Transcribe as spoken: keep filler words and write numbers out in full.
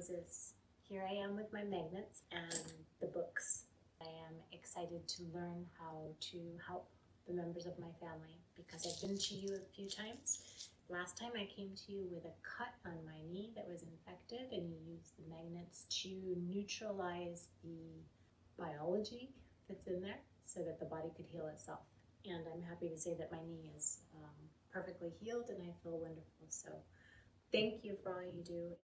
Roses. Here I am with my magnets and the books. I am excited to learn how to help the members of my family because I've been to you a few times. Last time I came to you with a cut on my knee that was infected, and you used the magnets to neutralize the biology that's in there so that the body could heal itself. And I'm happy to say that my knee is um, perfectly healed and I feel wonderful. So thank you for all you do.